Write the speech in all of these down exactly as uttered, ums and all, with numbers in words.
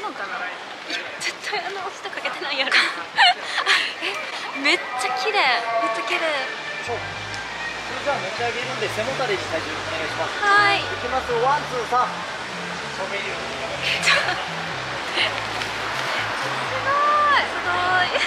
のかな。絶対あの下かけてないやろ。え、めっちゃ綺麗、めっちゃ綺麗。 そう。それじゃあ持ち上げるんで背もたれに体重お願いします。 はい。 いきます。ワンツーサン。 すごいすごい。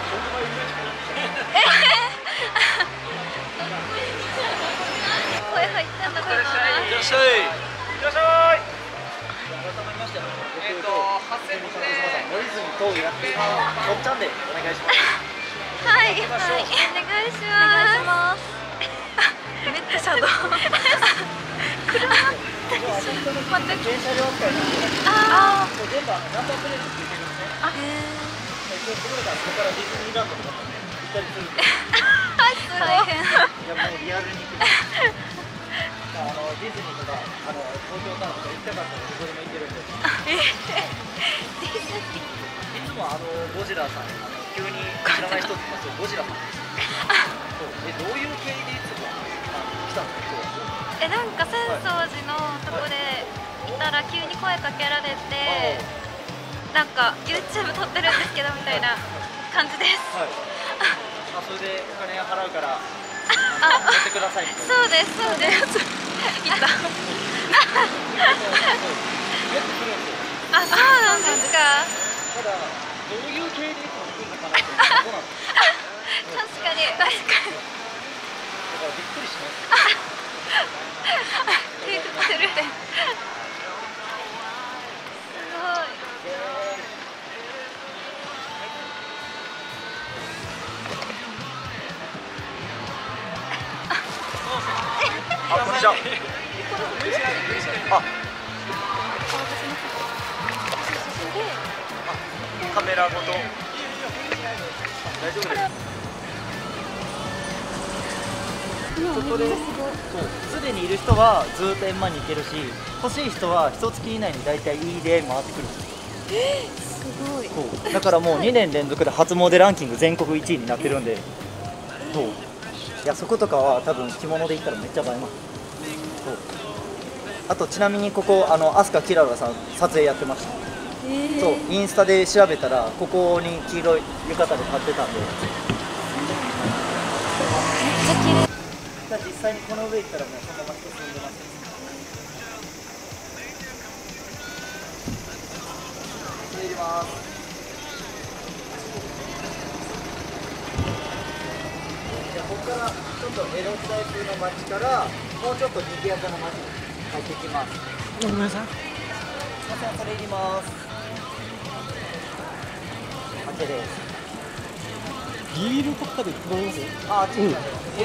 声入ったんだかな。 いらっしゃい。いらっしゃい。改めまして、えっと発声ですね。森泉とやっています。おっちゃんでお願いします。 はい、はい、お願いします。めっちゃシャドウ。車。 また電車両扱いなんで。 ああ。 全部あのナンバープレートついてるんですね。 あ、へえ。 一応ここからここからディズニーランドとかまで行ったりするんで。 大変。 いやもうリアルに。あのディズニーとかあの東京タワーとか行きたかったらどこでも行けるんで。 ディズニー。 いつもあのゴジラさん、あの急に知らない人って言いますよ、ゴジラさんです。そう、え、どういう経緯でいつも来たんですか、今日は。 え、なんか浅草寺のとこでいたら急に声かけられて、なんか YouTube 撮ってるんですけどみたいな感じです。 はい。あ、それでお金払うから、あ、乗ってください。 そうです、そうです。いた。あ、そうなんですか。 ただ、どういう経緯でいつも来るのかなって、そうなんです。 確かに、確かに。だからびっくりします。 手振ってるって。すごい。 あ、こんにちは。あ。カメラごと。大丈夫です。そこで、そう、すでにいる人はずっと円満に行けるし、欲しい人は一月以内に大体いいで回ってくる。 えー、すごい。 そうだからもうにねん連続で初詣ランキング全国いちいになってるんで、そう。いや、そことかは多分着物で行ったらめっちゃ映えます。そう。あとちなみにここあの飛鳥キララさん撮影やってました。えー、そうインスタで調べたらここに黄色い浴衣で立ってたんで。めっちゃ綺麗。 じゃあ実際にこの上行ったらもうそのまま人住んでます。入ります。じゃあここからちょっと江戸時代風の街からもうちょっと賑やかな街に入っていきます。 ごめんなさい。 すいません、それ入ります。OK です。 ビールコッカで飲みます？ あ、あっちに。うん。じ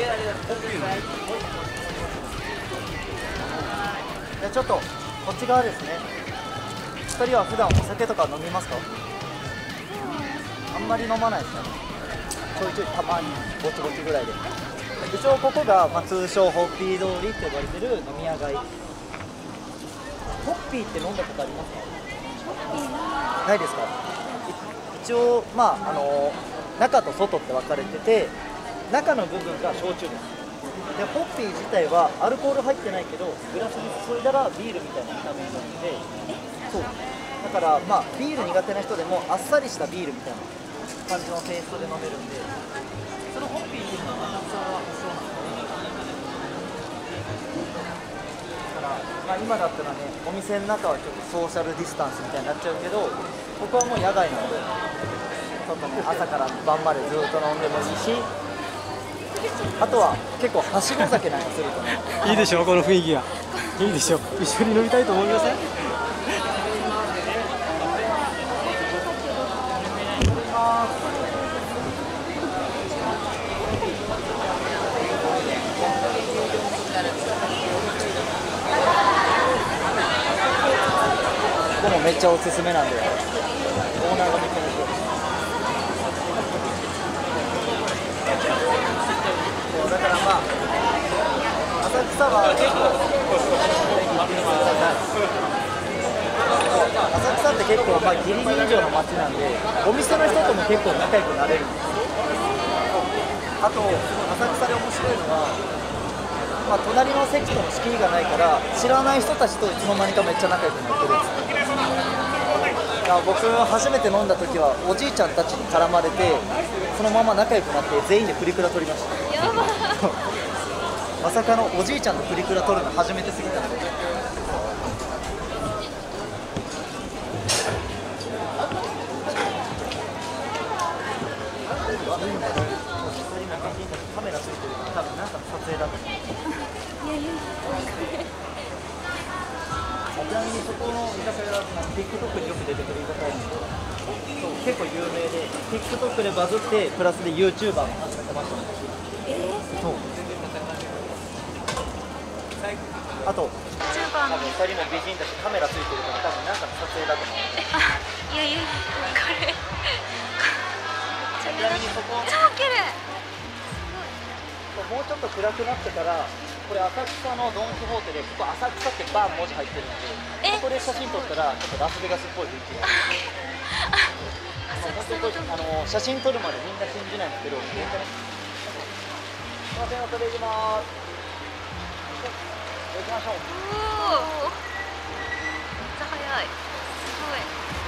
ゃあちょっとこっち側ですね。ふたりは普段お酒とか飲みますか？あんまり飲まないですね。ちょいちょいたまにぼちぼちぐらいで。一応ここが、まあ、通称ホッピー通りって呼ばれてる飲み屋街。ホッピーって飲んだことありますか？ないですか？一応まああの中と外って分かれてて、中の部分が焼酎です。でホッピー自体はアルコール入ってないけどグラスに注いだらビールみたいな見た目になるので、そうだからまあビール苦手な人でもあっさりしたビールみたいな感じのテイストで飲めるんで、そのホッピーっていうのは浅草はそうなんですね。だから、まあ、今だったらねお店の中はちょっとソーシャルディスタンスみたいになっちゃうけど、ここはもう野外なのでちょっとね朝から晩までずっと飲んでもいいし、あとは結構はしご酒なんかするとねいいでしょ、この雰囲気がいいでしょ。一緒に飲みたいと思いません？ ここもめっちゃおすすめなんで、オーナーがめっちゃ面白い。そうだからまあ浅草は結構浅草って結構まあギリギリ以上の街なんで、お店の人とも結構仲良くなれるんですよ。あと浅草で面白いのは、まあ、隣の席との仕切りがないから知らない人たちといつの間にかめっちゃ仲良くなってるんですよ。 いや僕初めて飲んだ時はおじいちゃんたちに絡まれてそのまま仲良くなって全員でプリクラ撮りました。 やばまさかのおじいちゃんとプリクラ撮るの初めてすぎたので。カメラついてるから多分なんかの撮影だと思う。ちなみにそこの居酒屋は TikTok によく出てくる居酒屋なんですけど、そう結構有名で TikTok でバズってプラスで YouTuber も始めてましたね。そうあとチューバーの多分ふたりも美人だしカメラついてるから多分なんかの撮影だと思う。 いやいやこれちなみにそこ超綺麗。 もうちょっと暗くなってからこれ浅草のドン・キホーテでここ浅草ってバーン文字入ってるんでここで写真撮ったらちょっとラスベガスっぽい雰囲気が本当にこれあの写真撮るまでみんな信じないんですけどみんなねすいません、恐れ入ります。行きましょう。 おおめっちゃ早い。すごい。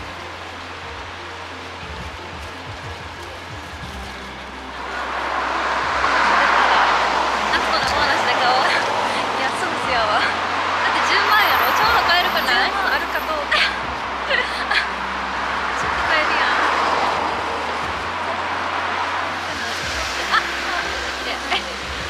夏子のお話だけは、いやそうですよ。だってじゅうまんやろ。ちょうど買えるくない？じゅうまんあるかどうか。ちょっと買えるやん。あ、綺麗。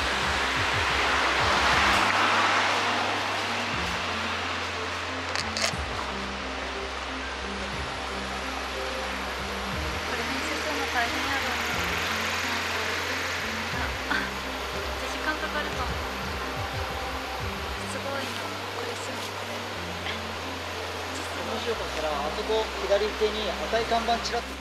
大変やろうね。あ、あ、時間かかると思う。すごいな、これすごい。 もしよかったらあそこ左手に赤い看板ちらっと。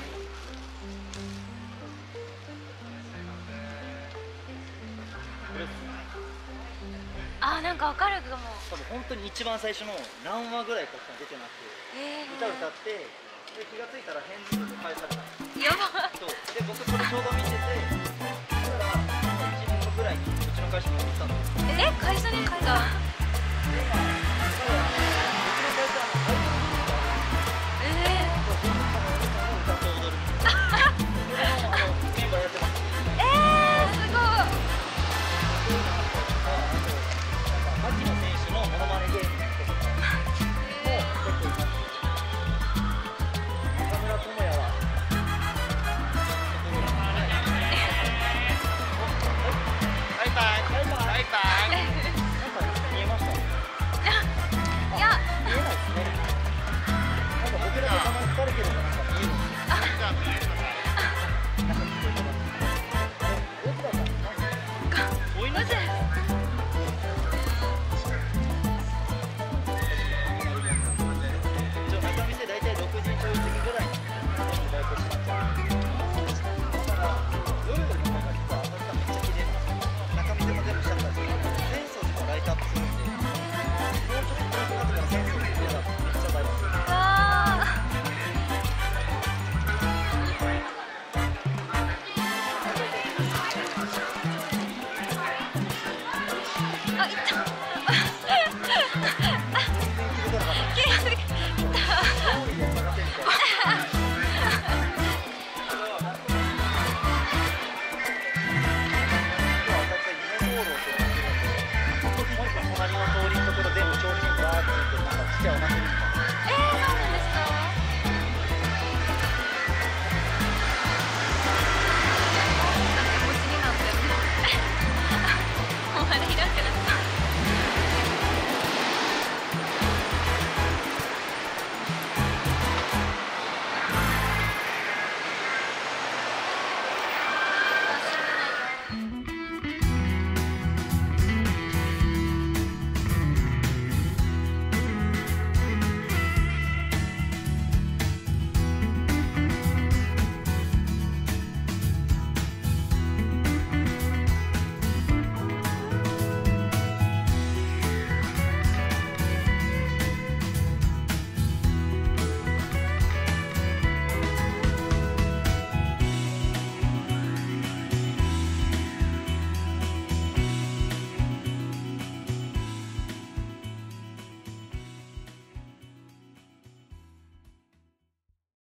あ、なんかわかるかも。 多分本当に一番最初の何話ぐらいかしか出てなくて、 えー、 歌歌ってで気がついたら返事で返された。 やばい。 そうで僕それちょうど見てて、そしたらいちねんごぐらいにうちの会社に行ったんですよ。 え、会社に帰った。 僕らがたまに疲れてるのがなんか見えるんですよ。